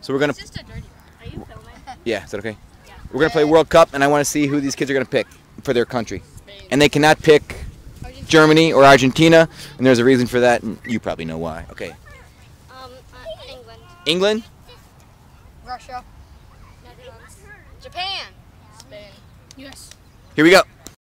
So we're gonna. It's just a dirty rock. Are you filming? Yeah, is that okay? Yeah. We're gonna play World Cup, and I want to see who these kids are gonna pick for their country. Spain. And they cannot pick Germany or Argentina, and there's a reason for that, and you probably know why. Okay. England. England. Russia. Netherlands. Japan. Spain. US. Here we go.